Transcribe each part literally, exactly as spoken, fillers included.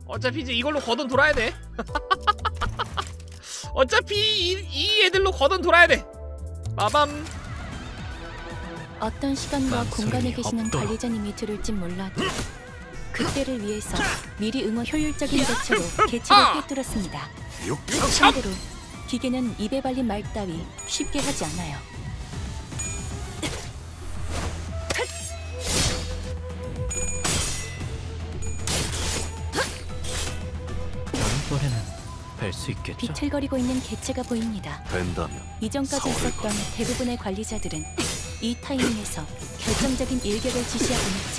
어차피 이제 이걸로 거둔 돌아야 돼. 어차피 이, 이 애들로 거둔 돌아야 돼. 마밤. 어떤 시간과 공간에 계시는 없도록. 관리자님이 들을진 몰라도 그때를 위해서 미리 응원 효율적인 대처로 개체를 꿰뚫었습니다. 참고로 기계는 입에 발린 말 따위 쉽게 하지 않아요. 또래는 뵐 수 있겠죠? 비틀거리고 있는 개체가 보입니다. 된다면 이전까지 있었던 대부분의 관리자들은 이 타이밍에서 결정적인 일격을 지시하곤 했죠.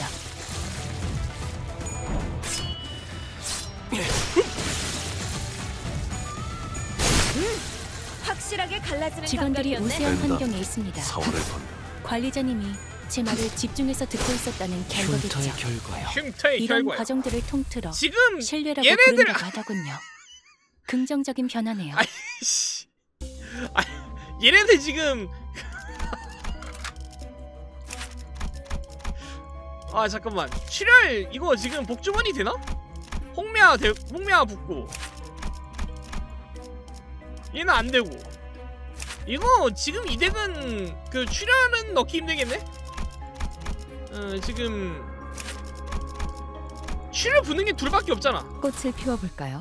확실하게 갈라지는 직원들이 우세한 환경에 있습니다. 사월을 관리자님이 제 말을 집중해서 듣고 있었다는 결과겠죠. 흉터의 결과요. 흉터의 이런 결과요. 과정들을 통틀어 지금 신뢰라고 얘네들 부른다고 하더군요. 긍정적인 변화네요. 아이씨. 아, 얘네들 지금 아 잠깐만 출혈 이거 지금 복주머니 되나? 홍미아 대, 홍미아 붙고 얘는 안 되고 이거 지금 이 덱은 그 출혈은 넣기 힘들겠네? 어 지금 출혈 붙는 게 둘밖에 없잖아. 꽃을 피워볼까요?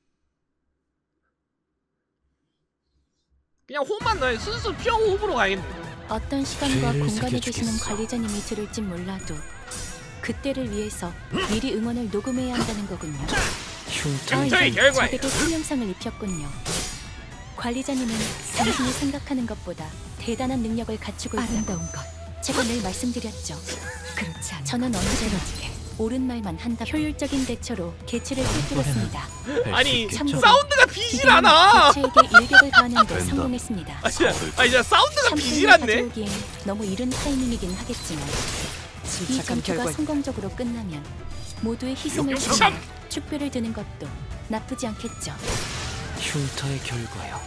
그냥 호흡만 넣어야 순수 퓨어 호흡으로 가야겠네. 어떤 시간과 공간에 새겨주겠어. 계시는 관리자님이 들을진 몰라도 그때를 위해서 미리 응원을 녹음해야 한다는 거군요. 흉터의 결과예요. 적에게 치명상을 입혔군요. 관리자님은 당신이 생각하는 것보다 대단한 능력을 갖추고 있다고 아름다운 것. 제가 늘 말씀드렸죠. 그렇지 않아. 저는 언제나 옳은 말만 한다. 효율적인 대처로 개체를 꿰뚫었습니다. 아니 참고로 사운드가 비질 않아. 개체에게 일격을 가하는 데 성공했습니다. 아 진짜, 아 진짜 사운드가 비질 샴페인을 않네. 가져오기엔 너무 이른 타이밍이긴 하겠지만 이 전투가 성공적으로 끝나면 모두의 희생을 용참! 지켜 축배를 드는 것도 나쁘지 않겠죠. 흉터의 결과요.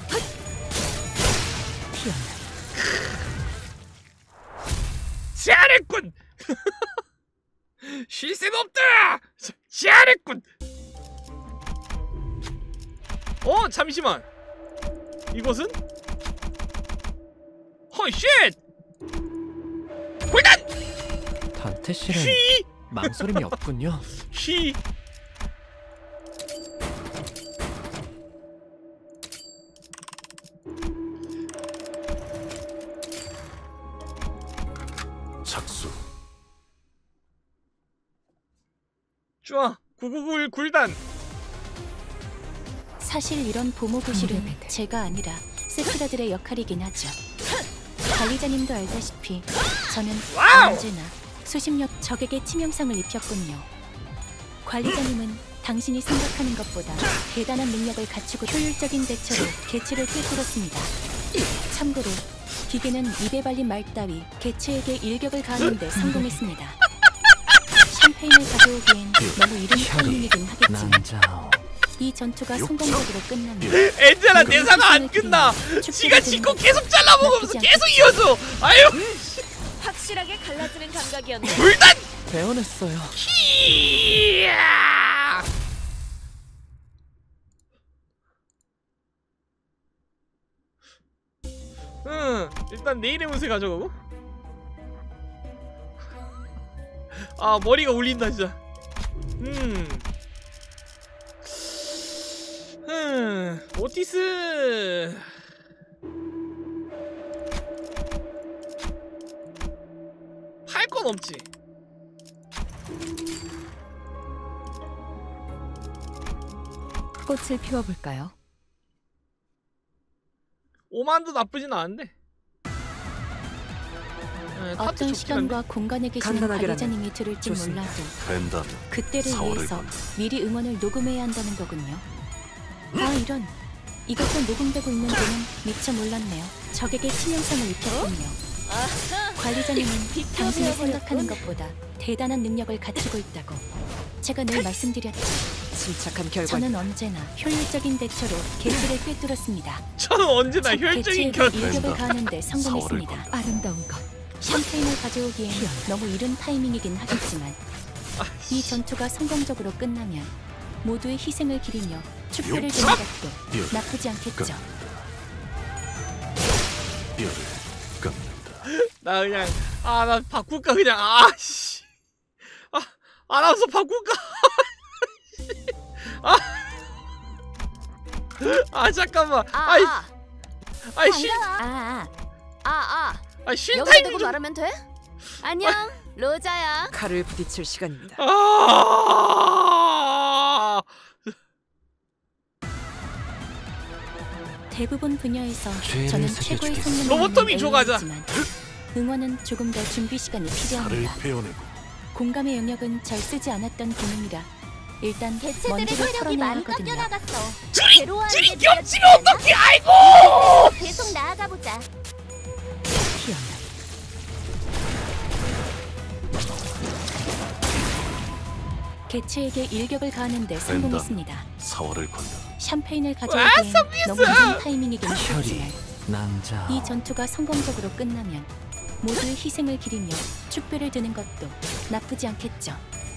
피어나. 잘했군. 쉴 새도 없다. 잘했군. 어 잠시만. 이것은? 헐쉣. 골단. 단테 씨는 휘. 망설임이 없군요. 휘. 착수. 좋아. 구구구일 굴단. 사실 이런 보모 교실은 제가 아니라 세키라들의 역할이긴 하죠. 관리자님도 알다시피 저는 와우! 언제나 수십몇 적에게 치명상을 입혔군요. 관리자님은 당신이 생각하는 것보다 대단한 능력을 갖추고 효율적인 대처로 개체를 꿰뚫었습니다. 참고로 기계는 입에 발린 말 따위 개체에게 일격을 가하는 데 성공했습니다. 샴페인을 가져오기엔 너무 이른 타이밍이긴 하겠지만 남자오. 이 전투가 성공적으로 끝나면 엔젤아 대사가 안 끝나. 지가 지코 계속 잘라먹으면서 계속 이어져. 아유. 확실하게 갈라지는 감각이었네. 굴단. 배워냈어요. 히야. 응, 일단 내일의 운세 가져가고. 아 머리가 울린다 진짜. 음. 음. 오티스. 팔 건 없지. 꽃을 피워볼까요? 오만도 나쁘진 않은데. 네, 어떤 시간과 공간에 계시는 관리자님이 들을지 몰라도 된다면 그때를 위해서 미리 응원을 녹음해야 한다는 거군요. 아 이런, 이것도 녹음되고 있는 줄은 미처 몰랐네요. 적에게 치명상을 입혔군요. 관리자님은 당신이 생각하는 것보다 대단한 능력을 갖추고 있다고 제가 늘 말씀드렸죠. 침착한 결과. 저는 언제나 효율적인 대처로 개체를 꿰뚫었습니다. 저는 언제나 효율적인 결. 일격을 가하는 데 성공했습니다. 아름다운 것. 샴페인을 가져오기엔 너무 이른 타이밍이긴 하겠지만 이 전투가 성공적으로 끝나면 모두의 희생을 기리며 축배를 드는 것도 나쁘지 않겠죠. 뼈를 깎는다. 나 그냥 아 나 바꿀까 그냥 아씨 아 아나운서 바꿀까 아, 아 잠깐만 아이 아, 아이 쉰 아, 아, 아, 아이 쉰 여기 타이밍 대고 좀 말하면 돼? 안녕, 로자야. 칼을 부딪힐 시간입니다. 아 대부분 분야에서 죄를 저는 최고의 새겨주겠어. 성능을 로보토미 있는 줘가자. 에이아이지만 응원은 조금 더 준비 시간이 살을 필요합니다. 베어내고 공감의 영역은 잘 쓰지 않았던 기능이라 일단 개체들의 먼지를 세력이 털어내야 많이 하거든요. 깎여나갔어. 줄이 괴로워하는 줄이 게 겹치면 어떡해 아이고 계속 나아가 보자. 희한하다. 개체에게 일격을 가하는데 성공했습니다. 사월을 건너 샴페인을 와, 가져오기엔 너무 늦은 타이밍이긴 혈이 했지만 낭자. 이 전투가 성공적으로 끝나면 모두의 희생을 기리며 축배를 드는 것도 나쁘지 않겠죠.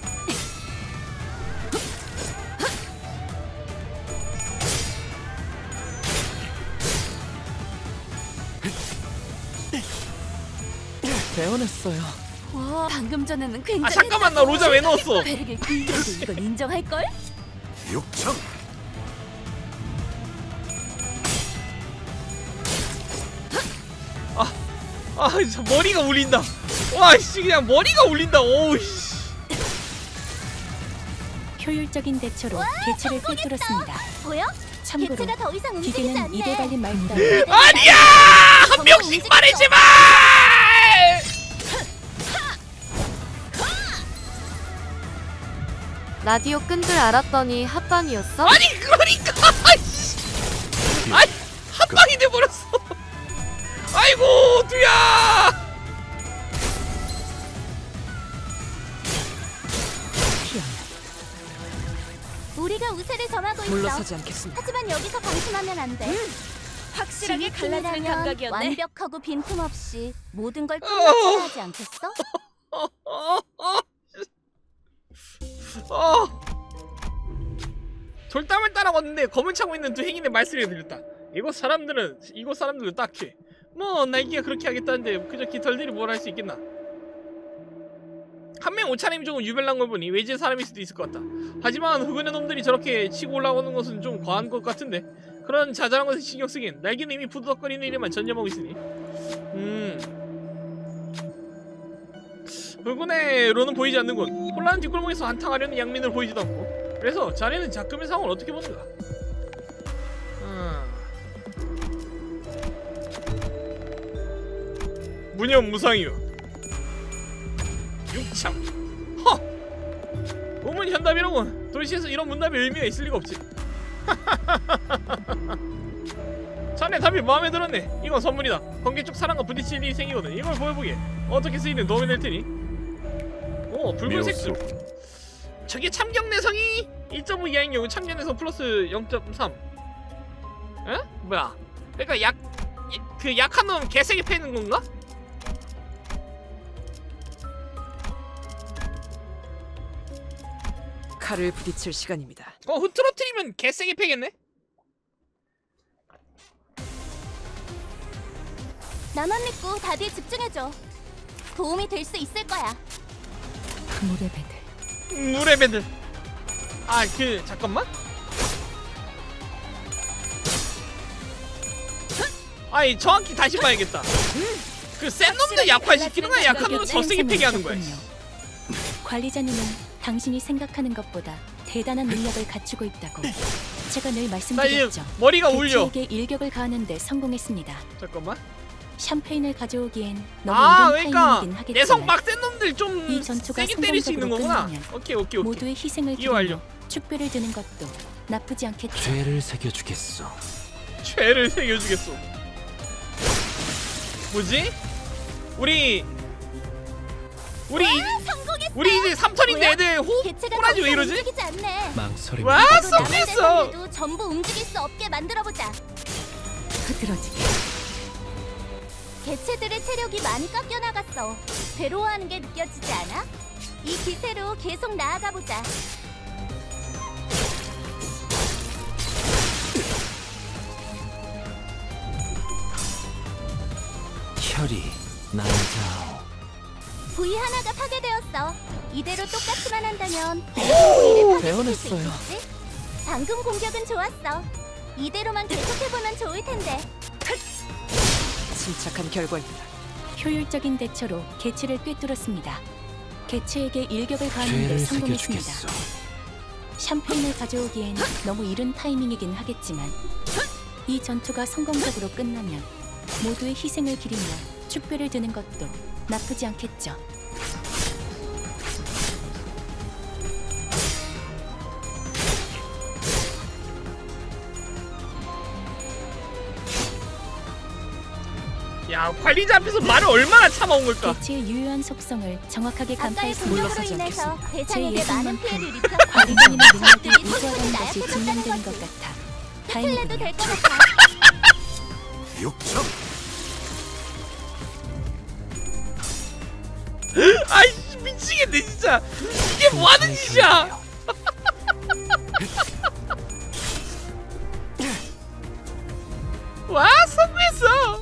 배워냈어요. 와, 방금 전에는 굉장히. 아 잠깐만 나 로자 왜 넣었어 베르길 굴려도 이건 인정할 걸? 육청 아 진짜 머리가 울린다 와씨 그냥 머리가 울린다 오우씨 효율적인 대처로 개체를 꿰뚫었습니다. 보여? 참고로 개체가 더 이상 움직이지 기계는 않네. 이대 발린 말보다 아니야 한 명씩 말해지 마 라디오 끈 줄 알았더니 합방이었어? 아니 그러니까 아이씨 아이 한 방이 돼버렸어 아이고 두야 우리가 우세를 점하고 있어. 물러서지 않겠습니다. 하지만 여기서 방심하면 안 돼. 확실하게 갈라지는 지휘팀이라면 감각이었네. 완벽하고 빈틈없이 모든 걸 어. 끝내야 하지 않겠어? 어, 어, 어. 어. 돌담을 따라 걷는데 검을 차고 있는 두 행인의 말소리가 들렸다. 이곳 사람들은 이곳 사람들은 딱히 뭐 나이키가 그렇게 하겠다는데 그저 깃털들이 뭘 할 수 있겠나. 한 명 옷차림이 조금 유별난 걸 보니 외지의 사람일 수도 있을 것 같다. 하지만 흑은의 놈들이 저렇게 치고 올라오는 것은 좀 과한 것 같은데 그런 자잘한 것에 신경 쓰긴 날개는 이미 부드덕거리는 일에만 전념하고 있으니 음 흑은의로는 보이지 않는군. 혼란한 뒷골목에서 한탕하려는 양민을 보이지도 않고 그래서 자네는 작금의 상황을 어떻게 보는가? 음. 무념무상이요 육참 허! 우문현답이로군. 도시에서 이런 문답의 의미가 있을 리가 없지. 자네 답이 마음에 들었네. 이건 선물이다. 관계 쪽 사람과 부딪힐 일이 생기거든. 이걸 보여보게. 어떻게 쓰이는 도움이 될 테니. 오 붉은색 줄. 저게 참경 내성이 일 점 오 이하인 경우 참경 내성 플러스 영 점 삼. 에? 뭐야? 그러니까 약 그 약한 놈 개세게 패는 건가? 칼을 부딪힐 시간입니다. 어 흐트러트리면 개세게 패겠네? 나만 믿고 답에 집중해줘. 도움이 될 수 있을 거야. 물의 배들. 물의 배들. 아 그 잠깐만. 아니 정확히 다시 봐야겠다. 그 센 놈들 약화시키는 거야? 약한 놈은 더 세게 패게 하는 거야? 관리자님은 당신이 생각하는 것보다 대단한 능력을 갖추고 있다고 제가 늘 나 지금 말씀드렸죠. 머리가 울려. 개체에게 일격을 가하는데 성공했습니다. 잠깐만. 샴페인을 가져오기엔 너무 아 이른 그러니까 타이밍이긴 하겠지만 내성 빡센 놈들 좀 이 전투가 세게 때릴 수 있는 거구나. 성공적으로 오케이 오케이 오케이. 모두의 희생을 이해 완료. 기리며 축배를 드는 것도 나쁘지 않겠죠. 죄를 새겨주겠어. 죄를 새겨주겠어. 뭐지? 우리 우리 우리 이제 삼 턴인데 애들 호흡 개체가 꼬라지 더 왜 이상 이러지? 움직이지 않네. 망설임. 와 나도 남은 성공했어. 대상들도 전부 움직일 수 없게 만들어보자. 흐드러지게. 개체들의 체력이 많이 깎여나갔어. 괴로워하는 게 느껴지지 않아? 이 기세로 계속 나아가보자. 허리 난자오. 부위 하나가 파괴되었어. 이대로 똑같이만 한다면 부위를 파괴시킬 수 있겠지? 방금 공격은 좋았어. 이대로만 계속해보면 좋을 텐데. 침착한 결과입니다. 효율적인 대처로 개체를 꿰뚫었습니다. 개체에게 일격을 가하는 데 죄를 성공했습니다. 새겨주겠어. 샴페인을 가져오기엔 너무 이른 타이밍이긴 하겠지만 이 전투가 성공적으로 끝나면 모두의 희생을 기리며 축배를 드는 것도 나쁘지 않겠죠. 야, 관리자 앞에서 말을 얼마나 참아온 걸까? 개체의 유효한 속성을 정확하게 아까의 간파했습니다. 공격으로 인해서 대상에게 제 많은 예상만큼 피해를 입혔어. 관리자님의 능력이 녀석들이 우수하다는 나약해졌다는 것이 증명되는 것 거지. 같아 해도 다행이군요. 될 것 같아. 육청 아이씨, 미치겠네 진짜. 이게 뭐 하는 짓이야? 와, 성공했어.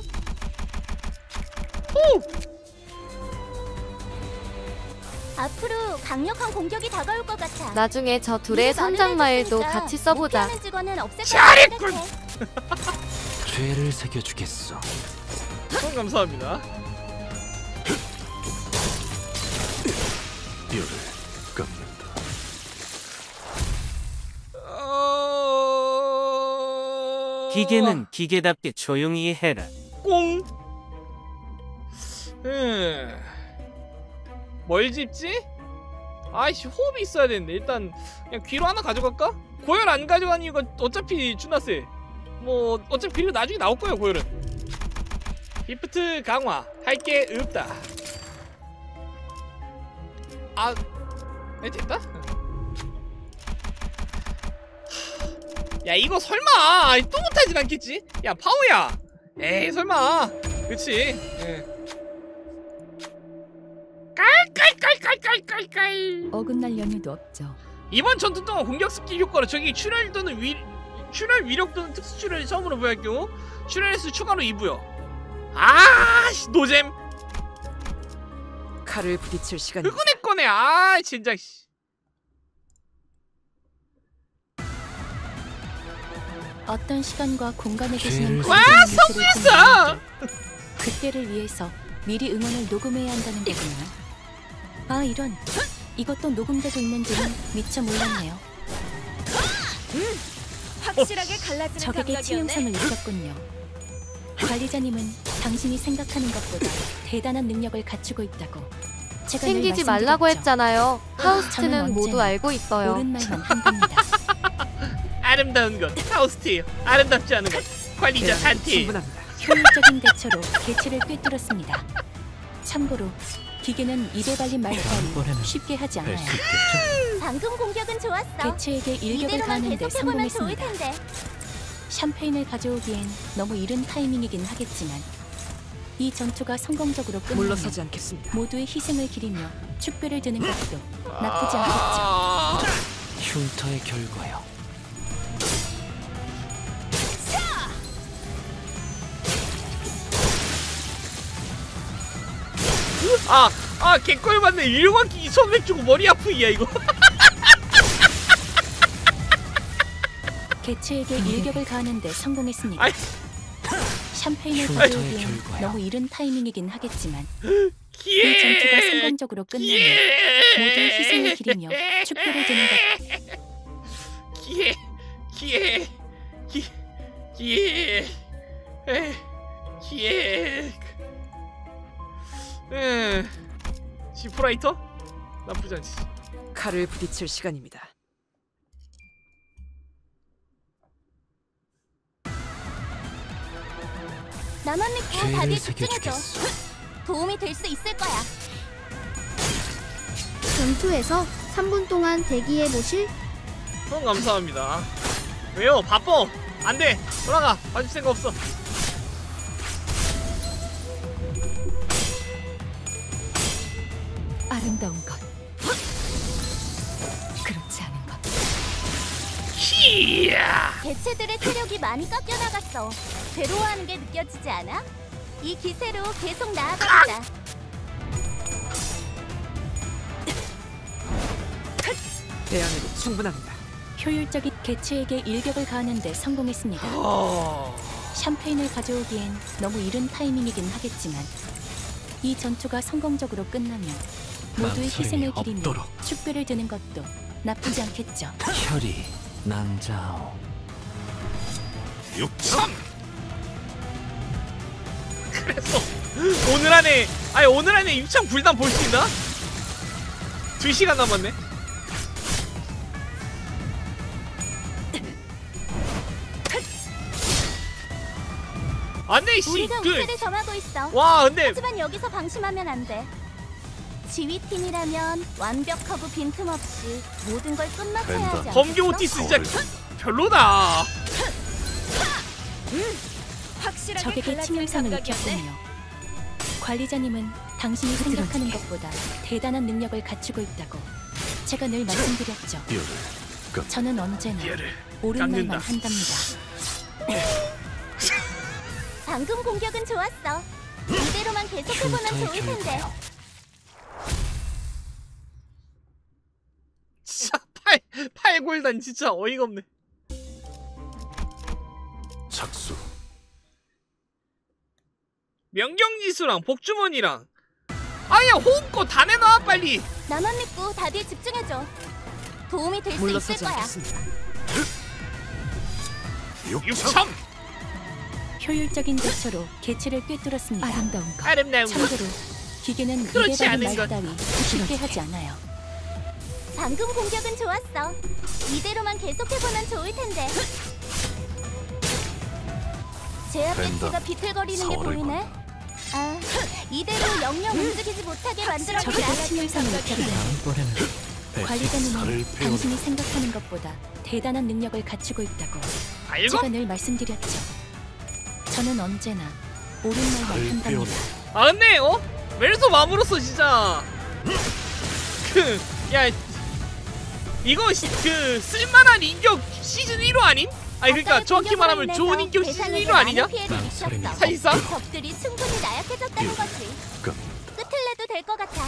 오! 앞으로 강력한 공격이 다가올 것 같아. 나중에 저 둘의 선장마일도 같이 써보자. 목표하는 직원은 없을 거라 잘했군. 생각해. 죄를 새겨주겠어. 어, 감사합니다. 뼈를 깎는다. 어... 기계는 기계답게 조용히 해라. 꽁. 음. 뭘 집지? 아이씨, 호흡이 있어야 되는데 일단 그냥 귀로 하나 가져갈까? 고열 안 가져가니 이거 어차피 준나세. 뭐 어차피 귀로 나중에 나올 거예요. 고열은. 기프트 강화 할 게 없다. 아, 네, 됐다. 야, 이거 설마 또 못하진 않겠지? 야, 파워야. 에이, 설마. 그치. 예. 깔깔깔깔깔깔깔. 어긋날 연유도 없죠. 이번 전투 동안 공격 스킬 효과로 적이 출혈 또는 위 출혈 위력 또는 특수 출혈이 처음으로 부여할 경우 출혈 횟수 추가로 이 부여. 아, 씨, 노잼. 칼을 부딪힐 시간입니다. 그거네 거네. 아, 진짜. 씨. 어떤 시간과 공간에 계시는 죄를 와, 관계자님들을 성공했어! 보는 그때를 위해서 미리 응원을 녹음해야 한다는 거군요. 아, 이런. 이것도 녹음되고 있는지는 미처 몰랐네요. 확실하게 갈라지는 적에게 치명상을 입혔군요. 관리자님은 당신이 생각하는 것보다 대단한 능력을 갖추고 있다고 제가 늘 챙기지 말라고 말씀드렸죠. 했잖아요. 저는 하우스트는 모두 언제나 알고 있어요. 옳은 말만 한 겁니다. 아름다운 것 하우스테일, 아름답지 않은 것 관리자 대안은 산티. 충분합니다. 효율적인 대처로 개체를 꿰뚫었습니다. 참고로 기계는 입에 발린 말까지 이번에는 쉽게 하지 할 수 않아요. 있겠죠? 방금 공격은 좋았어. 개체에게 일격을 이대로만 가하는 데 계속해보면 좋을 성공했습니다. 텐데. 샴페인을 가져오기엔 너무 이른 타이밍이긴 하겠지만 이 전투가 성공적으로 끝나면 물러서지 않겠습니다. 모두의 희생을 기리며 축배를 드는 것도 나쁘지 않겠죠. 아, 흉터의 결과요. 아, 아, 개꿀 맞네. 일광기 이천백 주고 머리 아프기야 이거. 개체에게 일격을 가하는 데 성공했습니다. 아이. 샴페인을 흉터의 가져오기엔 결과요. 너무 이른 타이밍이긴 하겠지만 기회. 이 전투가 성공적으로 끝나면 기회. 모두의 희생을 기리며 축배를 드는 것 기회, 기회, 기, 기회, 에, 기회. 에, 지프라이터? 나쁘지 않지. 칼을 부딪힐 시간입니다. 나만 믿고 죄를 다들 집중해줘. 새겨주겠어. 도움이 될 수 있을 거야. 전투에서 삼 분 동안 대기해 보실 형 감사합니다. 왜요? 바빠. 안 돼. 돌아가. 봐줄 생각 없어. 아름다운 것 그렇지 않은 것 히야. 개체들의 체력이 많이 깎여 나갔어. 괴로워하는 게 느껴지지 않아? 이 기세로 계속 나아갑니다. 대안에도 충분합니다. 효율적인 개체에게 일격을 가하는 데 성공했습니다. 샴페인을 가져오기엔 너무 이른 타이밍이긴 하겠지만 이 전투가 성공적으로 끝나면 모두의 희생을 기리며 없도록. 축배를 드는 것도 나쁘지 않겠죠. 혈이 난자오. 육천. 그래서 오늘 안에 아니 오늘 안에 육천 불단 볼 수 있나? 두 시간 남았네. 안돼 씨. 우리가 그 우세를 점하고 있어. 와 근데 하지만 여기서 방심하면 안 돼. 지휘팀이라면 완벽하고 빈틈없이 모든 걸 끝마쳐야 하지 않겠어? 검기 오티스 진짜 별로다. 확실하게 적에게 갈라지는 치명상을 감각이었네. 입혔군요. 관리자님은 당신이 생각하는 것보다 대단한 능력을 갖추고 있다고 제가 늘 말씀드렸죠. 뼈를 깎. 저는 언제나 얘를 옳은 깎는다. 말만 한답니다. 방금 공격은 좋았어. 이대로만 계속해보면 흉터의 좋을 텐데. 결과요. 진짜 팔 팔골단 진짜 어이가 없네. 착수. 명경지수랑 복주머니랑 아야 호흡고 다 내놔 빨리. 나만 믿고 다들 집중해줘. 도움이 될 수 있을 물러서지 거야. 않겠습니다. 육천. 육천. 효율적인 대처로 개체를 꿰뚫었습니다. 아름다운 것. 아름다운 거. 참고로 기계는 그렇지 입에 않은 달린 말 것. 따위 쉽게 하지 않아요. 방금 공격은 좋았어. 이대로만 계속해보면 좋을 텐데. 제압 벤더, 배치가 비틀거리는 게 서울을 보이네. 아, 이대로 영영 움직이지 못하게 만들어보자. 적에게 치명상을 입혔군요. 이번에는 관리자님은 살을 당신이 생각하는 것보다 대단한 능력을 갖추고 있다고 알고? 제가 늘 말씀드렸죠. 저는 언제나 옳은 말만 살을 한답니다. 아 근데 어? 멜소 맘으로써 진짜 그 야 이거 시, 그 쓸만한 인격 시즌 일 호 아님? 아니 그러니까 정확히 말하면 좋은 인격 시즌 일 호 아니냐? 사실상? 적들이 충분히 나약해졌다는 거지. 깎. 끝을 내도 될 것 같아.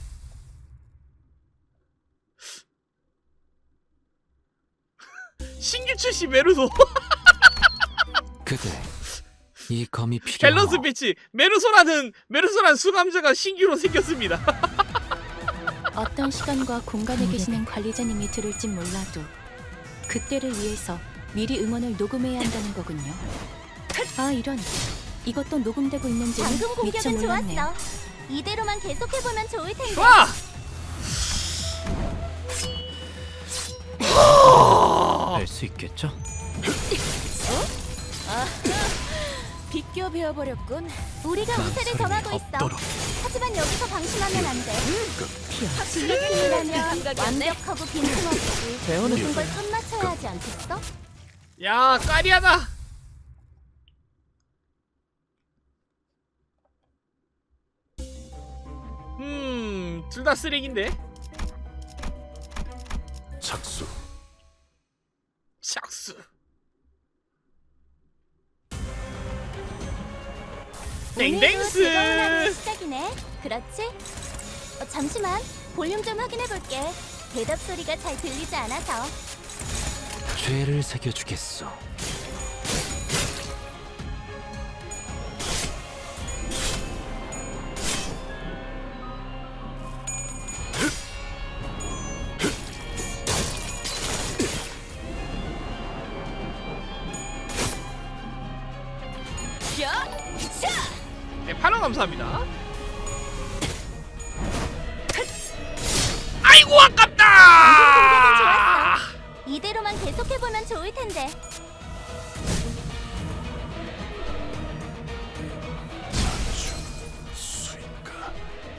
신규 출시 메르소 그대 이 검이 필요하오. 밸런스 배치 메르소라는 메르소란 수감자가 신규로 생겼습니다. 어떤 시간과 공간에 계시는 관리자님이 들을진 몰라도 그때를 위해서 미리 응원을 녹음해야 한다는 거군요. 아 이런 이것도 녹음되고 있는지는 방금 미처 공격은 몰랐네요. 좋았어. 이대로만 계속해보면 좋을 텐데. 좋아! 알 수 있겠죠? 비껴 베어버렸군. 우리가 우세를 점하고 있어. 없도록. 하지만 여기서 방심하면 안 돼. 확실하게 지휘팀이라면 갈라지는 감각이었네. 완벽하고 빈틈없이 배우는 모든 걸 끝마쳐야 하지 않겠어? 야 까리하다. 음둘 다 쓰레기인데. 착수. 샥스. 오늘도 땡땡스. 즐거운 하루의 시작이네. 그렇지? 어, 잠시만 볼륨 좀 확인해 볼게. 대답 소리가 잘 들리지 않아서. 죄를 새겨주겠소. 네, 팔 원 감사합니다. 아이고 공격은 아깝다. 좋았어. 이대로만 계속해보면 좋을 텐데. 수인가.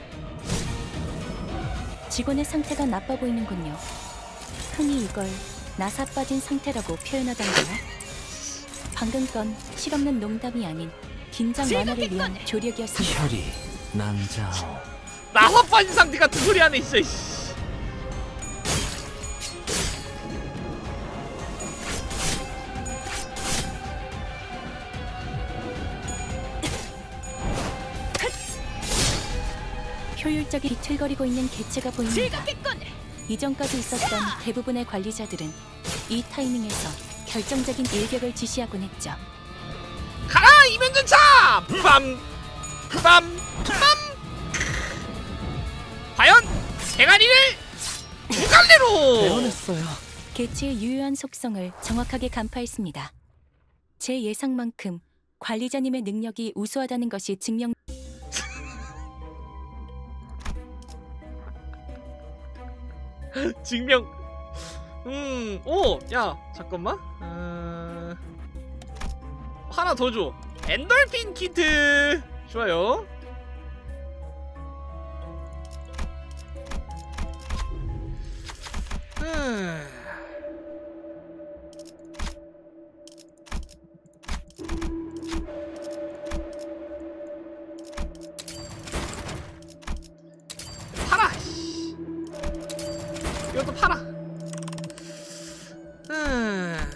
직원의 상태가 나빠 보이는군요. 흔히 이걸 나사 빠진 상태라고 표현하던데요. 방금 건 실없는 농담이 아닌 긴장 완화를 위한 조력이었습니다. 혈이 난자오. 나사 빠진 상태 같은 소리 하네 진짜. 씨. 효율적이 비틀거리고 있는 개체가 보입니다. 즐겁겠군. 이전까지 있었던 대부분의 관리자들은 이 타이밍에서 결정적인 일격을 지시하곤 했죠. 가라 이면전차! 빰! 빰! 빰! 과연 대가리를 두 갈래로! 배워냈어요. 개체의 유효한 속성을 정확하게 간파했습니다. 제 예상만큼 관리자님의 능력이 우수하다는 것이 증명. 증명. 음, 오, 야, 잠깐만. 어... 하나 더 줘. 엔돌핀 키트. 좋아요. 음. 팔아. 이것도 팔아. 음.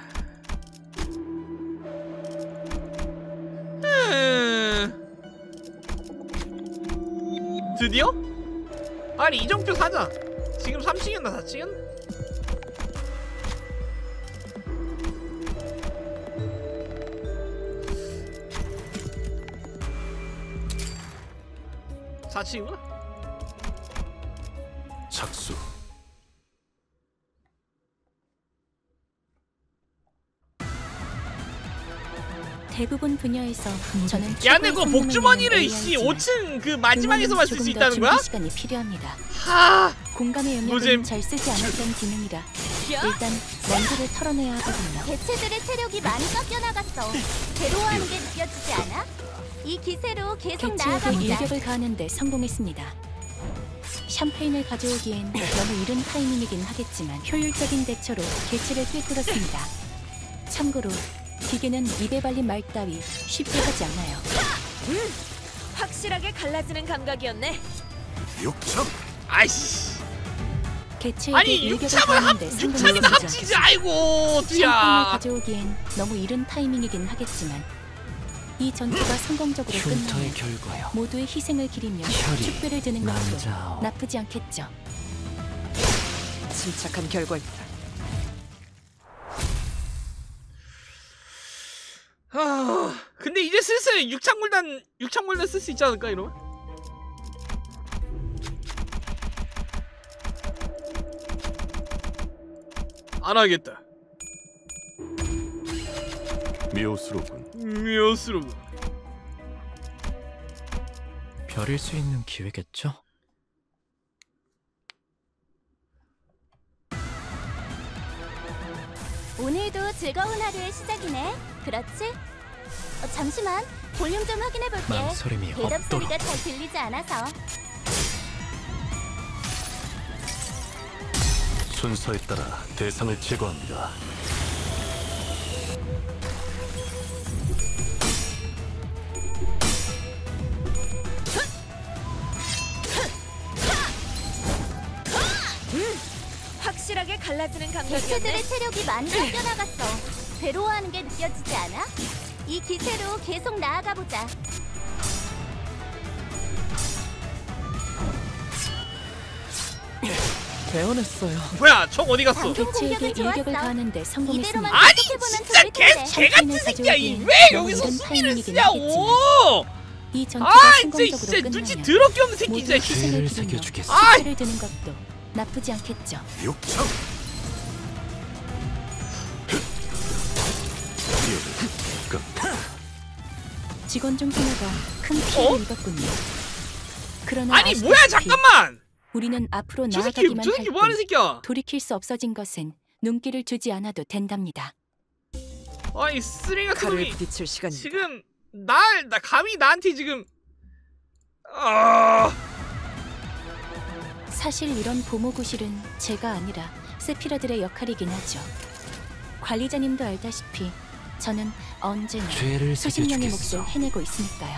음. 드디어? 아니 이정표 사자. 지금 삼 층이었나 사 층이었나? 사 층이구나? 착수. 대부분 분야에서 저는 야 근데 최고의 그거 성능을 복주머니를 내는 씨 에이아이지만 오 층 그 마지막에서만 쓸 수 조금 더 있다는 거야? 준비 시간이 필요합니다. 하. 공감의 영역은 노잼. 잘 쓰지 않았던 기능이라 일단 먼지를 털어내야 하거든요. 개체들의 체력이 많이 깎여 나갔어. 괴로워하는 게 느껴지지 않아? 이 기세로 계속 개체에게 나아가보자. 일격을 가하는데 성공했습니다. 샴페인을 가져오기엔 너무 이른 타이밍이긴 하겠지만 효율적인 대처로 개체를 꿰뚫었습니다. 참고로 기계는 입에 발린 말 따위 쉽게 하지 않아요. 음, 확실하게 갈라지는 감각이었네. 육참. 아이씨. 개체에게 아니 일격을 육참을 합 가하는데 육참이나 성공했습니다. 합치지. 아이고 샴페인을 뒤야. 가져오기엔 너무 이른 타이밍이긴 하겠지만 이 전투가 성공적으로 흉터의 끝나면 결과요. 모두의 희생을 기리며 혈이 축배를 드는 것도 난자오. 나쁘지 않겠죠. 침착한 결과입니다. 아, 근데 이제 슬슬 육창물단 육창물단 쓸 수 있지 않을까 이러면? 안 하겠다. 미오스로군. 묘스러워. 별일 수 있는 기회겠죠? 오늘도 즐거운 하루의 시작이네. 그렇지? 어, 잠시만. 볼륨 좀 확인해볼게. 망설임이 대답 없도록. 소리가 잘 들리지 않아서. 순서에 따라 대상을 제거합니다. 확실하게 갈라지는 감각이었네. 개체들의 체력이 많이 깎여 나갔어. 괴로워하는 게 느껴지지 않아? 이 기세로 계속 나아가보자. 배워냈어요. 뭐야 적 어디 갔어? 방금 개체에게 공격은 좋았어. 일격을 가하는데 성공했습니다. 이대로만 아니 계속해보면 진짜 좋을 개 텐데. 개같은 새끼야. 이 왜 너무 여기서 이른 수비를 타이밍이긴 쓰냐고. 이 전투가 아 진짜 성공적으로 진짜 눈치 끝나면 더럽게 없는 새끼 모두의 진짜. 희생을 죄를 기리며 새겨주겠어. 아! 축배를 드는 것도 나쁘지 않겠죠. 육참. 끝. 직원 중 하나가 큰 피해를 어? 입었군요. 그러나 아니 아시다시피 뭐야 잠깐만. 우리는 앞으로 저 새끼 나아가기만 저 할 새끼 뭐하는 뿐 새끼야? 돌이킬 수 없어진 것은 눈길을 주지 않아도 된답니다. 아이 쓰레기 같은 칼을 놈이 부딪힐 시간입니다. 지금 날 나 감히 나한테 지금 아 사실 이런 보모구실은 제가 아니라 세피라들의 역할이긴 하죠. 관리자님도 알다시피 저는 언제나 죄를 수십 명의 새겨주겠어. 몫을 해내고 있으니까요.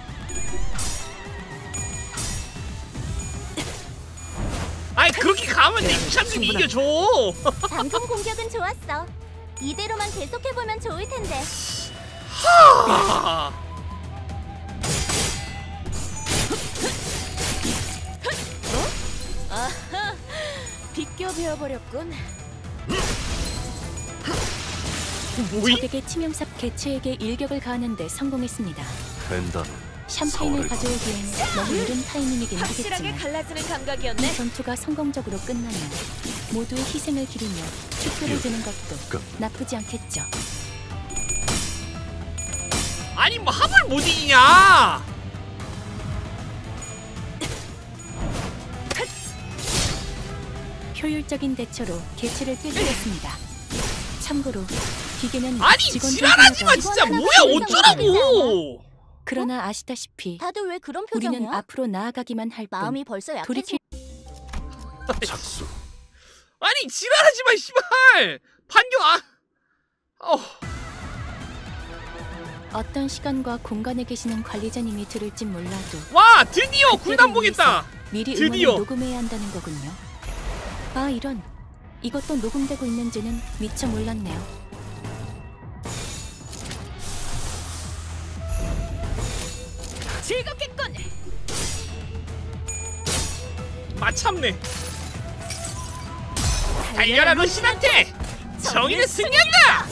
아이 그렇게 가면 내 유창준이 이겨줘. 방금 공격은 좋았어. 이대로만 계속해보면 좋을 텐데. 아. 비껴 베어버렸군. 뭐이? 적에게 치명삽 개체에게 일격을 가하는데 성공했습니다. 벤다는 샴페인을 서울을 가져오기엔 너무 이른 타이밍이긴 확실하게 하겠지만 갈라지는 이 감각이었네. 전투가 성공적으로 끝나면 모두의 희생을 기리며 축배를 드는 것도 끝. 나쁘지 않겠죠. 아니 뭐 합을 못 이기냐? 효율적인 대처로 개체를 꿰뚫었습니다. 참고로 기계는 아니 직원 지랄하지 마 중에서 진짜 이건 뭐야 하나 어쩌라고? 그러나 아시다시피 다들 왜 그런 우리는 표정이야? 앞으로 나아가기만 할 뿐 마음이 벌써 약해져. 돌이킬 착수. 아니 지랄하지 마 씨발. 판교 아. 어. 어떤 시간과 공간에 계시는 관리자님이 들을진 몰라도 와 드디어 그때를 굴단 보겠다. 위해서 미리 드디어. 음원을 녹음해야 한다는 거군요. 아 이런, 이것도 녹음되고 있는지는 미처 몰랐네요. 즐겁겠군. 마참네. 달려라 루신한테. 정의는 승리한다.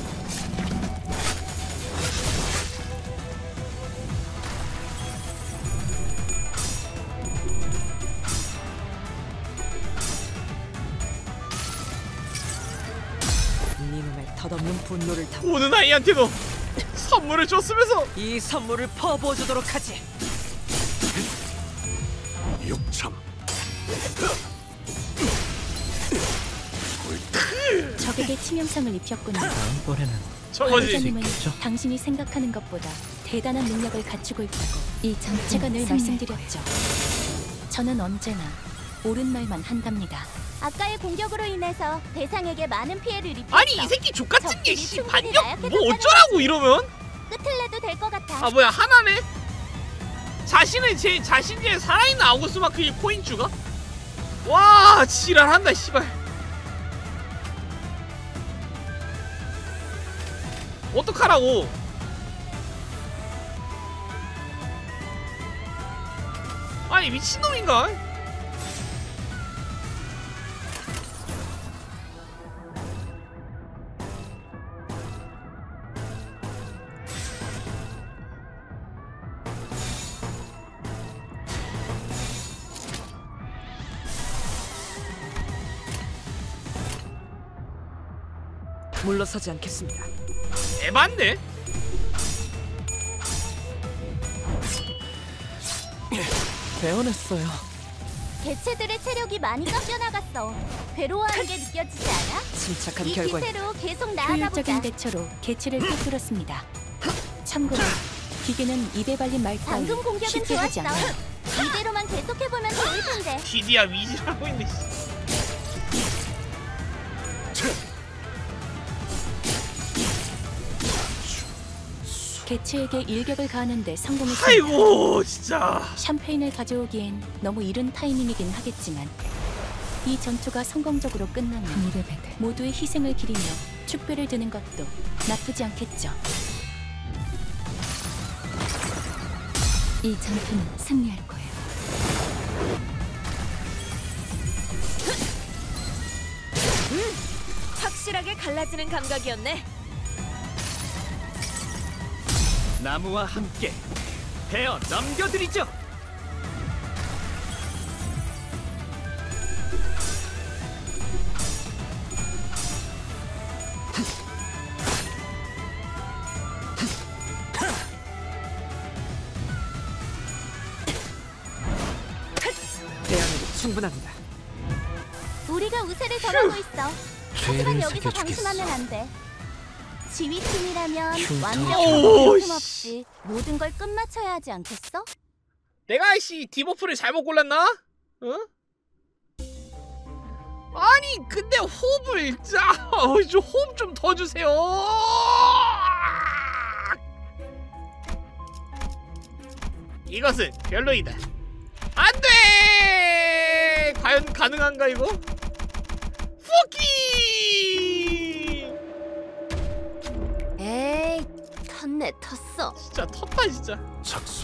이놈의 덧없는 분노를 담아 오는 아이한테도 선물을 줬으면서 이 선물을 퍼부어주도록 하지. 욕참. 적에게 치명상을 입혔군요. 다음번에는 저거지. 관리자님은 있겠죠? 당신이 생각하는 것보다 대단한 능력을 갖추고 있다고 이 제가 늘 말씀드렸죠. 저는 언제나 옳은 말만 한답니다. 아까의 공격으로 인해서 대상에게 많은 피해를 입혔어. 아니 이 새끼 족같은 게 씨 적들이 충분히 반격 뭐 나약해졌다는 어쩌라고 이러면? 끝을 내도 될 것 같아. 아 뭐야 하나네? 자신을 제 자신의 살아있는 아우구스마크의 코인주가? 와 지랄한다 씨발. 어떡하라고? 아니 미친놈인가? 물러서지 않겠습니다. 에반데? 배워냈어요. 개체들의 체력이 많이 깎여 나갔어. 괴로워하는 게 느껴지지 않아? 침착한 이 결과. 기세로 계속 나아가보자. 효율적인 대처로 개체를 꿰뚫었습니다. 참고로 기계는 입에 발린 말 따위 방금 공격은 쉽게 하지 좋았어. 않아요. 이대로만 계속해보면 좋을 텐데. 디디야 위지라고 있네 씨. 개체에게 일격을 가하는데 성공했습니다. 아이고 진짜. 샴페인을 가져오기엔 너무 이른 타이밍이긴 하겠지만 이 전투가 성공적으로 끝나면 모두의 희생을 기리며 축배를 드는 것도 나쁘지 않겠죠. 이 전투는 승리할 거예요. 확실하게 갈라지는 감각이었네. 나무와 함께 베어 넘겨드리죠. 대안으로 충분합니다. 우리가 우세를 점하고 있어. 하지만 죄를 여기서 새겨주겠어. 방심하면 안 돼. 지휘팀이라면 흉터. 완벽한 오우, 틈 없이 모든 걸 끝마쳐야 하지 않겠어? 내가 씨 디버프를 잘못 골랐나? 어? 아니 근데 호흡을 자, 어, 좀 호흡 좀 더 주세요. 이것은 별로이다. 안돼. 과연 가능한가 이거? 포키. 에이, 텄네 텄어. 진짜 텄다 진짜. 착수.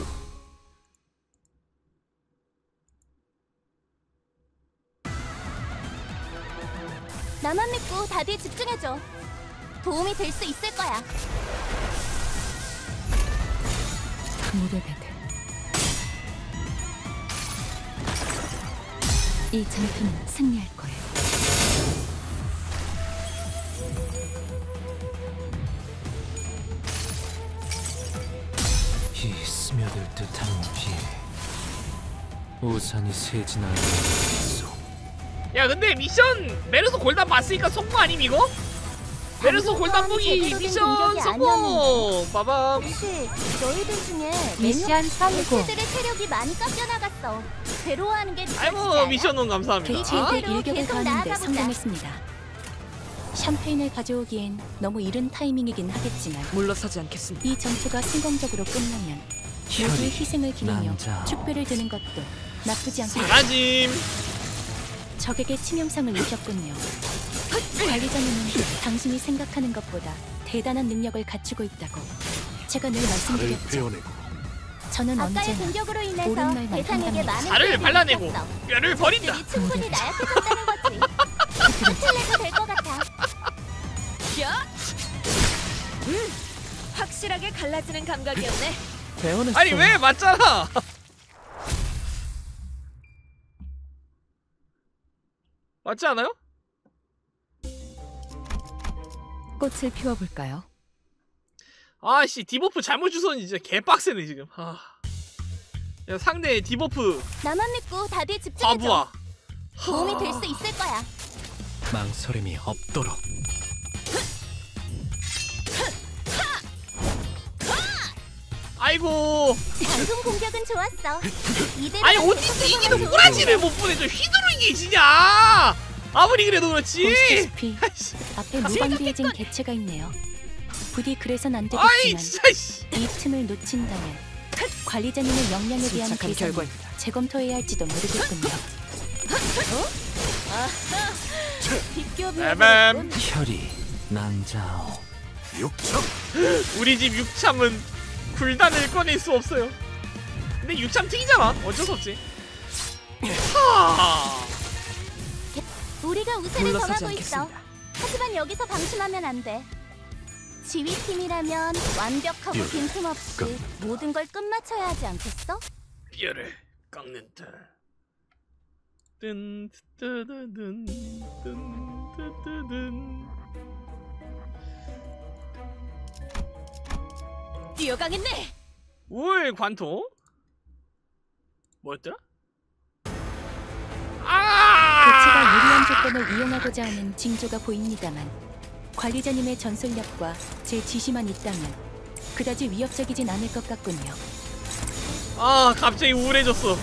나만 믿고 답에 집중해줘. 도움이 될 수 있을 거야. 무대배들. 이 전투는 승리할 거예요. 이 스며들 듯한 비. 우산이 새진 않는 속. 야 근데 미션 메르소 골단 봤으니까 성공 아님 이거? 메르소 골단 보기 제대로 된 미션 공격이 성공! 빠밤. 혹시 너희들 중에 미션 성공. 개체들의 체력이 많이 깎여 나갔어. 괴로워하는 게 아이고 느껴지지 미션은 감사합니다. 게이츠에게 계속 일격을 가하는데 나아가보자. 성공했습니다. 샴페인을 가져오기엔 너무 이른 타이밍이긴 하겠지만 물러서지 않겠습니다. 이 전투가 성공적으로 끝나면 모두의 희생을 기리며 난자. 축배를 드는 것도 나쁘지 않습니다. 사라짐. 적에게 치명상을 입혔군요. 관리자님은 당신이 생각하는 것보다 대단한 능력을 갖추고 있다고 제가 늘 살을 말씀드렸죠. 베어내고 저는 아까의 언제나 공격으로 인해서 옳은 말만 대상에게 한답니다. 많은 살을 피해를 발라내고 입혔어. 뼈를 버린다. 들이 충분히 나약해졌다는 거지. 끝을내도 될 것 같아. 야! 음, 확실하게 갈라지는 감각이었네. 배워냈어. 아니 왜 맞잖아. 맞지 않아요? 꽃을 피워볼까요? 아씨 디버프 잘못 주선이 진짜 개빡세네 지금. 아. 야 상대 디버프 나만 믿고 답에 집중해줘. 바보야. 도움이 될 수 있을 거야. 망설임이 없도록. 아이고. 방금 공격은 좋았어. 이대로 아니 어딘데 이기는 꼬라지를 못 보내줘. 휘두르기 지냐. 아무리 그래도 그렇지. 보시다시피 아이씨. 앞에 무방비해진 개체가 있네요. 부디 그래선 안 아이 되겠지만 진짜 씨. 이 틈을 놓친다면 관리자님의 역량에 대한 침착한 계산을 결과입니다. 재검토해야 할지도 모르겠군요. 에밤. 혈이 난자오. 육참. 우리 집 육참은 굴단을 꺼낼 수 없어요. 근데 육참 튀기잖아. 어쩔 수 없지. 하. 우리가 우세를 물러서지 정하고 있어. 않겠습니다. 하지만 여기서 방심하면 안 돼. 지휘팀이라면 완벽하고 예. 빈틈없이 그- 모든 걸 끝마쳐야 하지 않겠어? 뼈를 깎는다. 뜬 뜨드든 뜬 뜨드든. 뛰어가겠네. 울 관통. 뭐였더라? 아! 개체가 유리한 조건을 이용하고자 하는 징조가 보입니다만 관리자님의 전술력과 제 지시만 있다면 그다지 위협적이진 않을 것 같군요. 아 갑자기 우울해졌어.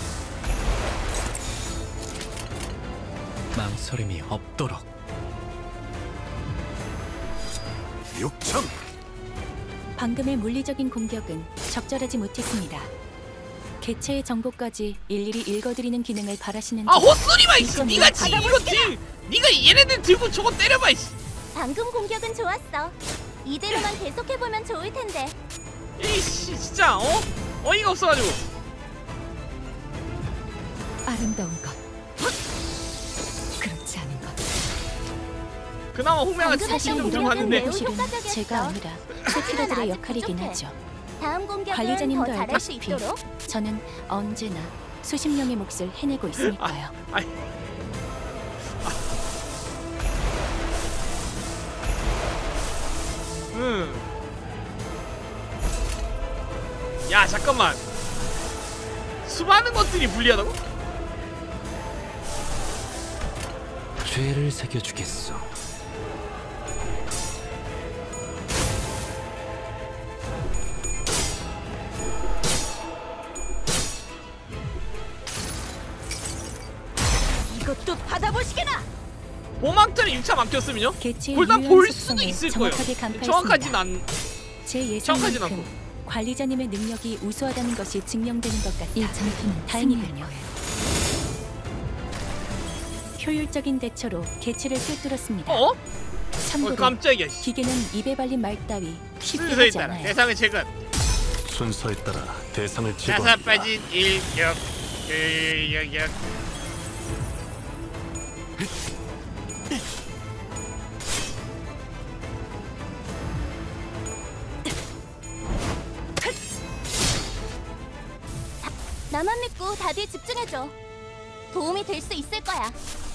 망설임이 없도록. 육참. 방금의 물리적인 공격은 적절하지 못했습니다. 개체의 정보까지 일일이 읽어드리는 기능을 바라시는지 아 헛소리마 이씨. 이건 니가 지 이거 들. 니가 얘네들 들고 저거 때려봐 이씨. 방금 공격은 좋았어. 이대로만 계속해보면 좋을 텐데. 이씨 진짜 어? 어이가 없어가지고. 아름다운 것, 그렇지 않은 것. 그나마 홍매가 방금 사실 했던 좀 공격은 하는데. 매우 실은 효과적이었어. 제가 아니라 세피라들의 역할이긴 하죠. 다음 공격은 관리자님도 더 잘할 수 알다시피 있도록. 저는 언제나 수십 명의 몫을 해내고 있으니까요. 아이. 음. 야 잠깐만. 수많은 것들이 불리하다고? 죄를 새겨주겠소. 이것도 받아보시게나. 보막전에 육차 막혔으면요? 개체의 골단 유효한 볼 수도 속성을 있을 거예요. 정확하게 간파했습니다. 정확하진 않. 제 정확하진 예상만큼 관리자님의 능력이 우수하다는 것이 증명되는 것 같다. 이 전투는 다행이군요. 효율적인 대처로 개체를 꿰뚫었습니다. 어? 어 참고로 깜짝이야. 씨. 기계는 입에 발린 말 따위 쉽게 순서에 하지 따라 않아요. 대상을 제거한. 순서에 따라 대상을 자사 제거한다. 빠진 일격 일격. 말고 답에 집중해줘. 도움이 될 수 있을 거야.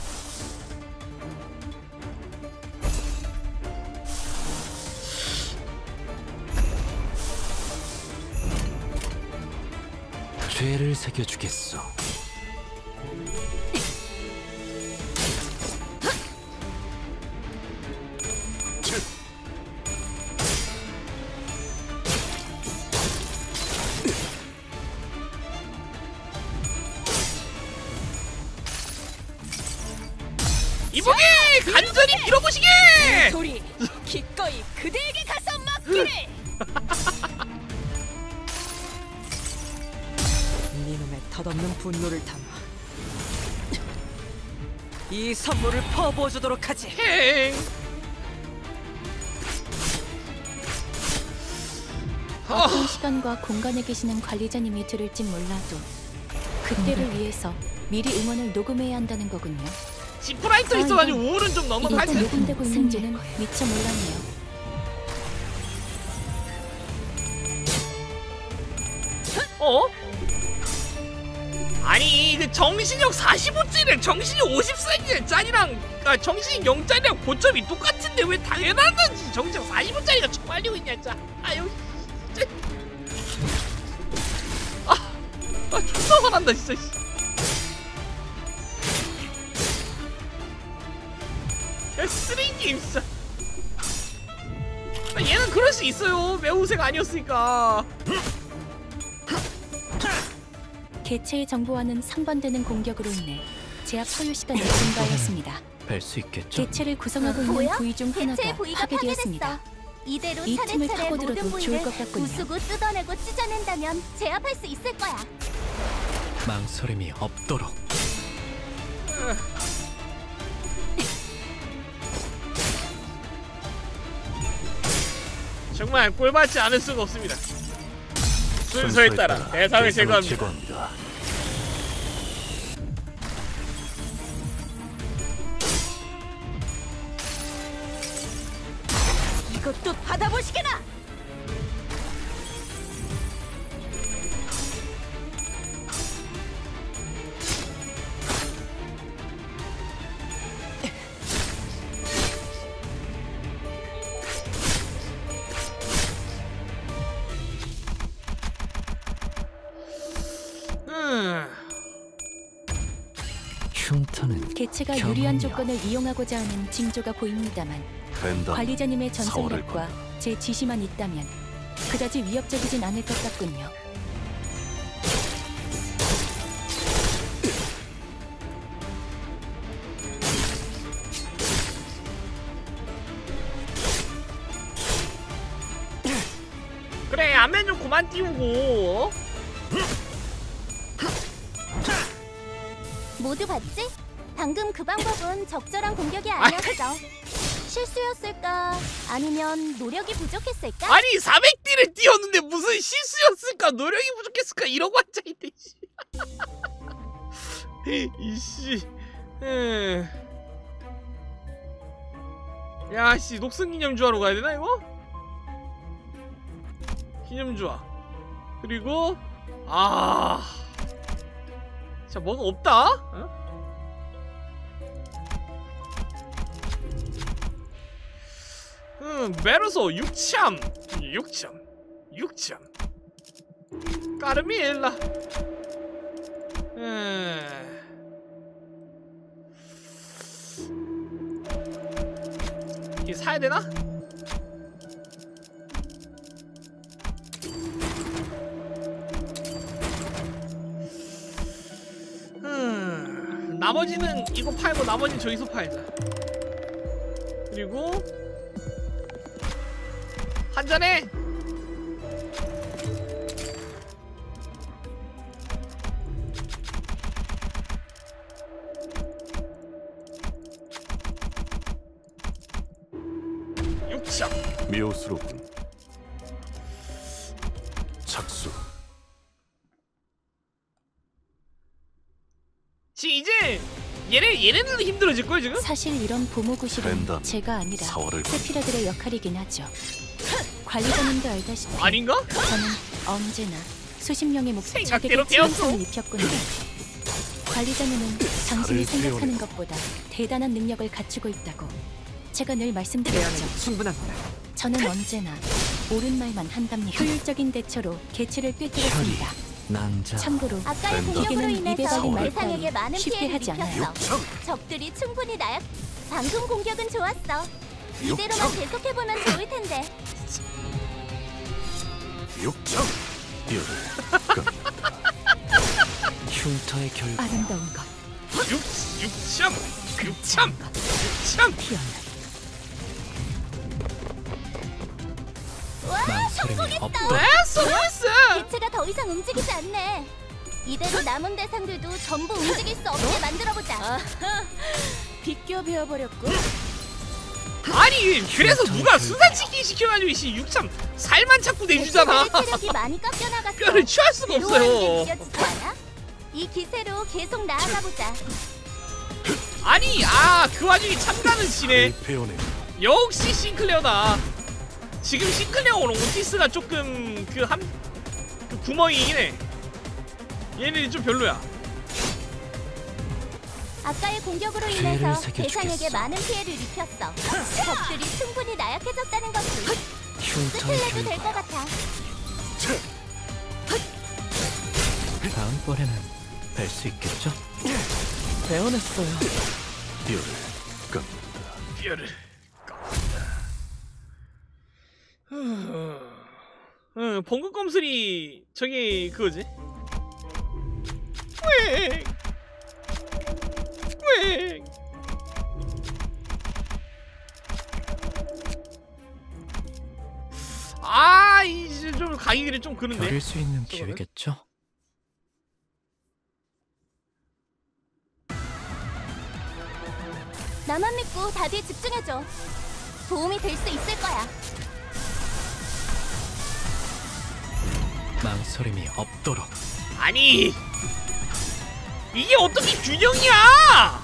죄를 새겨주겠어. 이보게 간절히 빌어보시게. 소리 기꺼이 그대에게 가서 맡기를. 니놈의 덧없는 분노를 담아 이 선물을 퍼부어주도록 하지. 행. 어떤 시간과 공간에 계시는 관리자님이 들을진 몰라도 그때를 위해서 미리 응원을 녹음해야 한다는 거군요. 지프라이터 있어가지고 우울은 좀 이것도 넘어갈 수. 녹음되고 있는지는 미처 몰랐네요. 어? 아니 그 정신력 사십오 짜리랑 정신력 오십 짜리랑 아, 정신력 영 짜리랑 고점이 똑같은데 왜 당연한 건지 정신력 사십오 짜리가 처말리고 있냐 진짜. 아유 진짜. 아, 아 존나 화난다 진짜. 야 쓰레기 게임 진짜. 아, 얘는 그럴 수 있어요. 매우새가 아니었으니까. 개체의 정보와는 상반되는 공격으로 인해 제압 소요 시간이 증가하였습니다. 뵐 수 있겠죠? 개체를 구성하고 있는 보여? 부위 중 하나가 개체의 부위가 파괴되었습니다. 파괴됐어. 이대로 이 틈을 차례차례 파고들어도 모든 좋을 것 부위를 같군요. 부수고 뜯어내고 찢어낸다면 제압할 수 있을 거야. 망설임이 없도록. 정말 꼴받지 않을 수가 없습니다. 순서에 따라 대상을 제거합니다. 제거합니다. 이것도 받아보시게나. 흉터는 개체가 경험이야. 유리한 조건을 이용하고자 하는 징조가 보입니다만 벤담 관리자님의 사월을 전술력과 제 지시만 있다면 그다지 위협적이진 않을 것 같군요. 그래 안면 좀 그만 띄우고. 모두 봤지? 방금 그 방법은 적절한 공격이 아니었어. 실수였을까? 아니면 노력이 부족했을까? 아니 사백 딜을 띄웠는데 무슨 실수였을까 노력이 부족했을까 이러고 앉아있대. 이씨. 야씨 녹슨 기념주화로 가야 되나 이거? 기념주화. 그리고 아. 자 뭐가 없다? 어? 음, 메르소 육 참 육 참 육 참 까르미엘라. 음. 이게 사야 되나? 음, 나머지는 이거 팔고 나머지는 저기서 팔자. 그리고 한 잔에 육 참 미호스럽군. 착수. 지 이제 얘네 얘네들도 힘들어질 거야 지금? 사실 이런 보모구실은 벤담, 제가 아니라 사월을 세피라들의 역할이긴 하죠. 관리자님도 알다시피 아닌가? 저는 언제나 수십 명의 목 생각대로 적에게 치명상을 입혔군요. 관리자님은 당신이 생각하는 것보다 대단한 능력을 갖추고 있다고 제가 늘 말씀드렸죠. 대안은 충분합니다. 저는 언제나 옳은 말만 한답니다. 효율적인 대처로 개체를 꿰뚫었습니다. 낭자. 참고로 아까의 공격으로 기계는 입에 인해서 달린 대상에게 말까지 많은 쉽게 피해를 하지 않아요. 입혔어. 적들이 충분히 나약. 방금 공격은 좋았어. 이대로만 계속해보면 좋을 텐데. 육청. 뛰어들. 흉터의 결과. 아름다운 것, 육 육참 육참 육참. 피어나 망설임이 없도록. 됐어 됐어. 개체가 더 이상 움직이지 않네. 이대로 남은 대상들도 전부 움직일 수 없게 만들어보자. 비껴 베어버렸고. 아니 그래서 누가 순산치킨 시켜가지고 이 육참 살만 자꾸 내주잖아. 개체들의 체력이 많이 깎여나갔어. 뼈를 취할 수가 괴로워하는 없어요. 게 느껴지지 않아? 이 기세로 계속 나아가보자. 아니 아 그 와중에 참가는 지네. 배우네. 역시 싱클레어다. 지금 싱클레어랑 오티스가 조금 그 한 그 구멍이긴 해. 얘네들이 좀 별로야. 아까의 공격으로 죄를 인해서 새겨주겠어. 대상에게 많은 피해를 입혔어. 적들이 충분히 나약해졌다는 것을 끝을 흉터의 내도 될 것 결과. 같아. 다음번에는 뵐 수 있겠죠? 배워냈어요. 뛰어들. 깎는다. 뼈를 깎는다. 응, 번긋 검술이 저기 그거지? 왜? 왜? 아, 이제 좀 가기 길이 좀 그런데. 버릴 수 있는 저거는? 기회겠죠? 나만 믿고 다들 집중해줘. 도움이 될 수 있을 거야. 망설임이 없도록. 아니, 이게 어떻게 균형이야?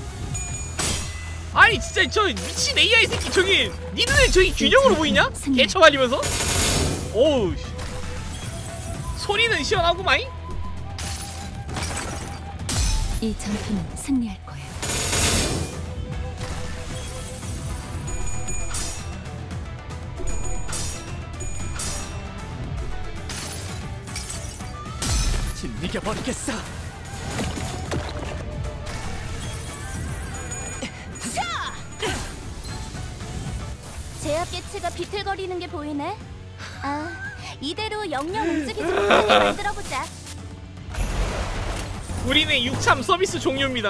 아니 진짜 저 미친 에이아이 새끼 저기 니 눈에 저기 균형으로 보이냐? 개쳐가지면서? 오우 소리는 시원하구마이? 이 전투는 승리할 거예요. 짓이겨 버리겠어. 제압 개체가 비틀거리는 게 보이네. 아, 이대로 영영 움직이지 못하게 만들어보자. 우리는 육참 서비스 종료입니다.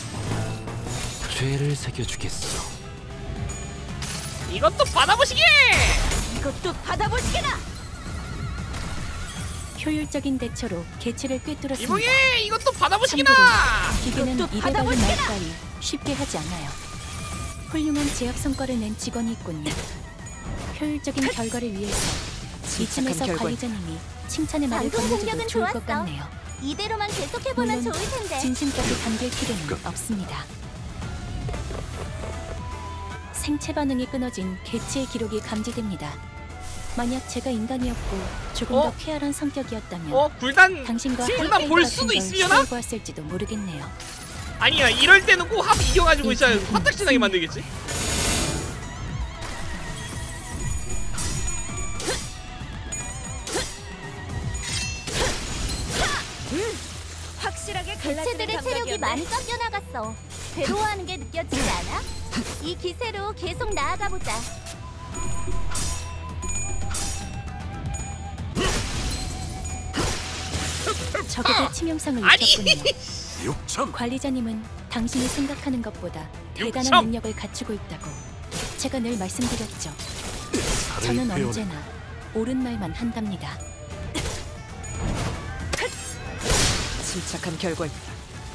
죄를 새겨주겠어. 이것도 받아보시게! 이것도 받아보시게나. 효율적인 대처로 개체를 꿰뚫었습니다. 이봉이 이것도 받아보시기나! 기계는 이것도 입에 달린 받아보시게나! 말까지 쉽게 하지 않아요. 훌륭한 제압 성과를 낸 직원이 있군요. 효율적인 결과를 위해서 이쯤에서 결과입니다. 관리자님이 칭찬의 말을 방금 건네줘도 공격은 좋을 것 좋았어. 같네요. 이대로만 계속해보면 물론 좋을 텐데. 진심까지 담길 필요는 없습니다. 생체 반응이 끊어진 개체의 기록이 감지됩니다. 만약 제가 인간이었고 조금 어? 더 쾌활한 성격이었다면 어? 굴단 당신과 굴단 하이페이 볼 같은 수도 걸 있으려나? 시도해보았을지도 모르겠네요. 아니야 이럴 때는 꼭 합 이겨가지고 진짜 화딱지나게 만들겠지? 확실하게 갈라지는 개체들의 체력이 감각이었네. 많이 깎여나갔어. 괴로워하는 게 느껴지지 않아? 이 기세로 계속 나아가보자. 적에게 치명상을 아니! 입혔군요. 육천. 관리자님은 당신이 생각하는 것보다 대단한 육참! 능력을 갖추고 있다고 제가 늘 말씀드렸죠. 살을 저는 배우네. 언제나 옳은 말만 한답니다. 침착한 결과입니다.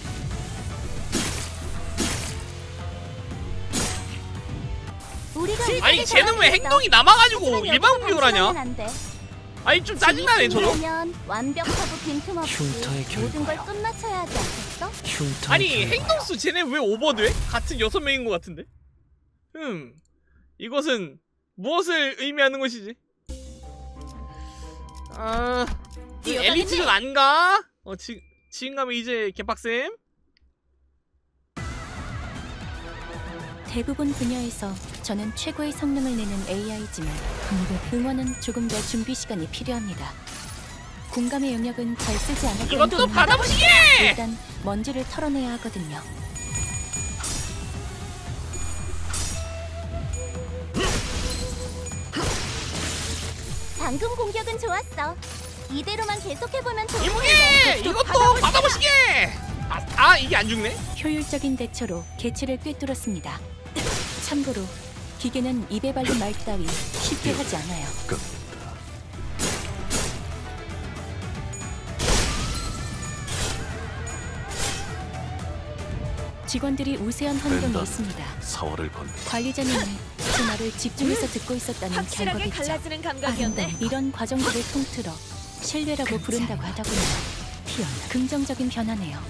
우리가 아니 쟤는 왜 행동이 남아가지고 일반 공격을 하냐? 안 돼. 아니 좀 짜증나네 저거. 면 완벽하고 빈틈없이 흉터의 모든 걸 결과야. 끝마쳐야 하지 않겠어? 흉터. 아니 행동수 쟤네 왜 오버돼? 같은 여섯 명인 것 같은데? 음 이것은 무엇을 의미하는 것이지? 아 엘리트전 안 가? 어, 지, 지금 가면 이제 개빡셈? 대부분 분야에서 저는 최고의 성능을 내는 에이아이지만 응원은 조금 더 준비 시간이 필요합니다. 공감의 영역은 잘 쓰지 않아도 이것도 받아보시게! 일단 먼지를 털어내야 하거든요. 방금 공격은 좋았어. 이대로만 계속해보면 좋을 이무게! 텐데. 이것도 받아보시게! 아, 아 이게 안 죽네? 효율적인 대처로 개체를 꿰뚫었습니다. 참고로 기계는 입에 발린 말 따위 쉽게 하지 않아요. 직원들이 우세한 환경에 된다. 있습니다. 사활을 건네. 관리자님은 제 말을 집중해서 듣고 있었다는 확실하게 결과겠죠. 갈라지는 감각이었네. 아름다운 이런 과정들을 통틀어 신뢰라고 부른다고 하더군요. 피어나 긍정적인 변화네요.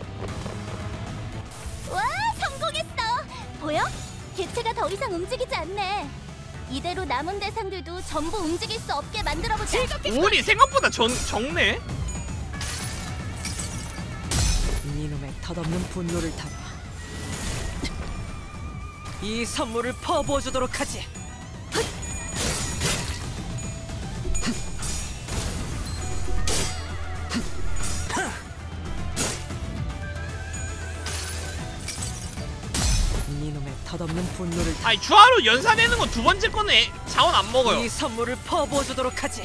와, 성공했어. 보여? 개체가 더 이상 움직이지 않네. 이대로 남은 대상들도 전부 움직일 수 없게 만들어보자. 우리 생각보다 전, 적네? 이놈의 덧없는 분노를 담아 이 선물을 퍼부어주도록 하지. 이놈의 덧없는 분노를 담아 아니 주하로 연사내는 건 두 번째 거네. 자원 안 먹어요. 이 선물을 퍼부어주도록 하지.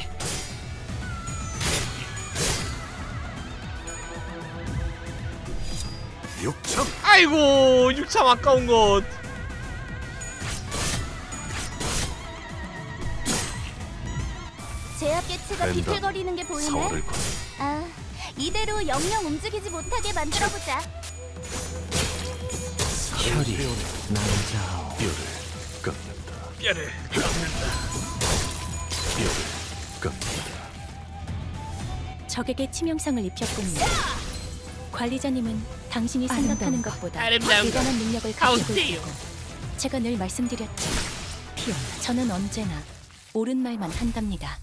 육참. 아이고 육참 아까운 것. 제압 개체가 된다. 비틀거리는 게 보이네. 사활을 건네. 아, 이대로 영영 움직이지 못하게 만들어보자. 혈이 남자 뼈를 깎는다. 뼈를 뼈를 깎는다. 적에게 치명상을 입혔군요. 관리자님은 당신이 생각하는 것보다 아름다운 대단한 능력을 가지고 가운데요. 있고 제가 늘 말씀드렸죠. 피오나, 저는 언제나 옳은 말만 한답니다.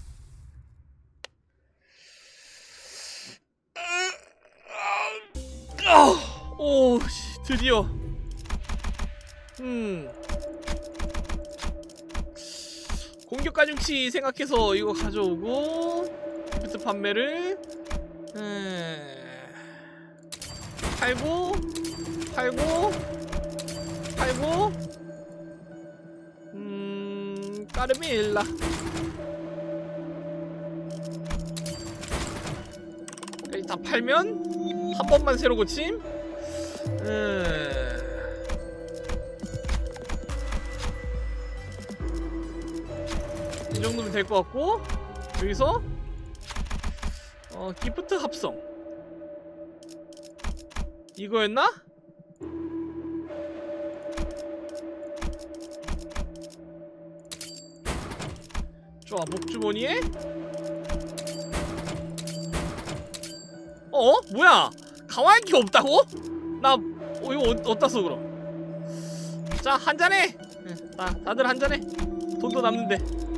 오 씨, 드디어. 음 공격 가중치 생각해서 이거 가져오고 기프트 판매를 음, 팔고 팔고 팔고 음 까르밀라 여기 다 팔면 한 번만 새로 고침. 음. 이 정도면 될 것 같고 여기서 어 기프트 합성 이거였나? 좋아 목주머니에 어? 뭐야? 가와이기 없다고? 나 어, 이거 어, 어디다 써 그럼? 자 한잔해. 응, 다, 다들 한잔해. 돈도 남는데.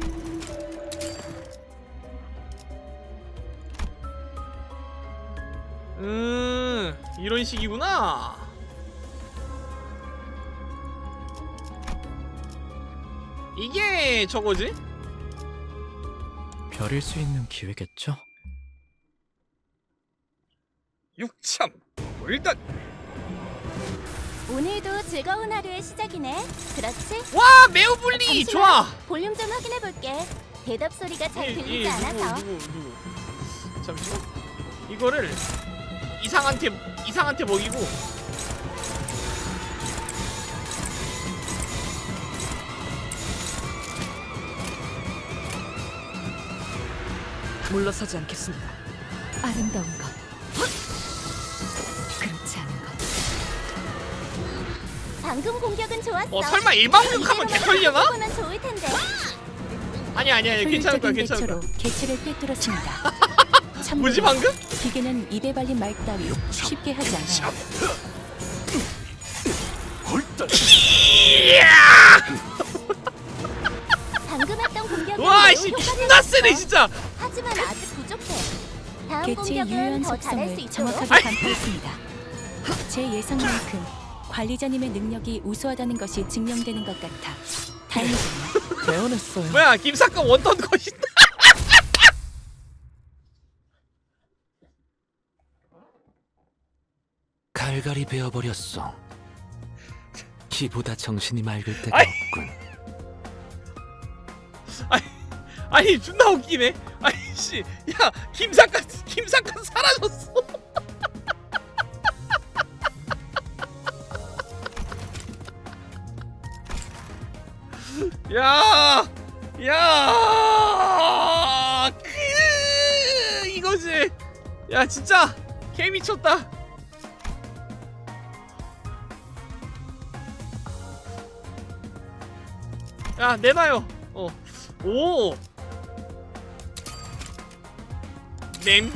음 이런 식이구나. 이게 저거지? 별일 수 있는 기회겠죠? 육참 일단 오늘도 즐거운 하루의 시작이네. 그렇지? 와 매우 분리 잠시만, 좋아. 볼륨 좀 확인해볼게. 대답 소리가 잘 이- 들리지 이 않아서. 누구 누구 누구 잠시만 이거를 이상한테 이상한테 먹이고 물러서지 않겠습니다. 아름다운 것, 그렇지 않은 것. 방금 공격은 좋았어. 어 설마 일방극하면 개털려나? 보면 좋을 텐데. 아니야 아니야 아니야, 괜찮을 거야 효율적인 괜찮을 거야. 대처로 개체를 꿰뚫었습니다. 참고로 뭐지 방금? 기계는 입에 발린 말 따위 쉽게 하지 않아요. 홀딱. 방금 했던 공격은 매우 와씨 효과적이었어. 존나 세네 진짜. 하지만 아직 부족해. 다음 개체의 공격은 유효한 더 잘할 수 속성을 있도록. 정확하게 간파했습니다. 제 예상만큼 관리자님의 능력이 우수하다는 것이 증명되는 것 같아 다행이군요. 배워냈어요. 뭐야 김사건 원턴 것인다. 갈갈이 베어버렸어. 키보다 정신이 맑을 때가 아이. 없군. 아니, 아니 존나 웃기네. 아니 씨, 야 김사건 김사건 사라졌어. 야, 야, 그 이거지. 야 진짜 개 미쳤다. 야 내놔요. 어, 오, 냄.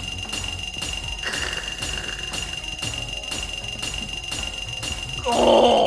오.